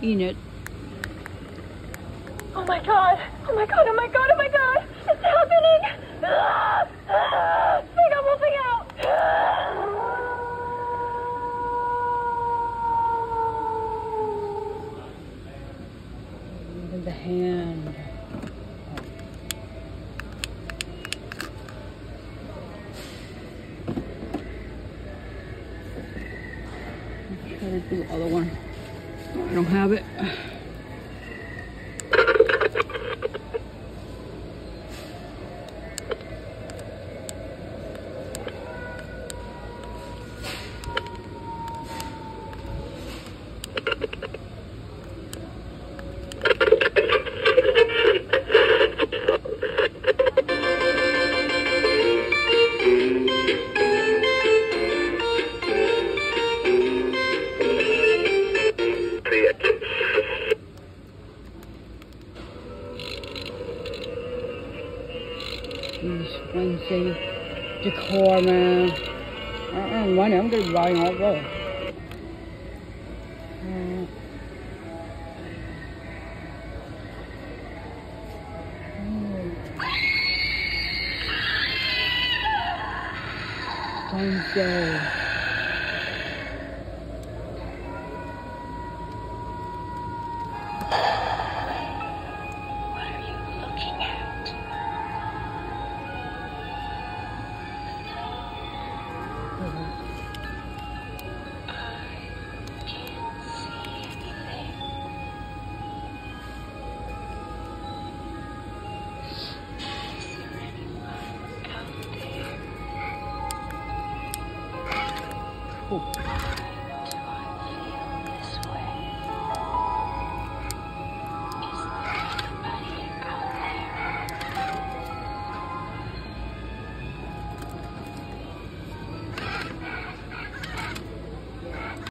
eating it. Oh my god! Oh my god! Oh my god! Oh my god! It's happening! They got wolfing out! Look at the hand. Try to do the other one. I don't have it. Wednesday decor, man. I don't earn money. I'm gonna be buying all those. Wednesday. Cool.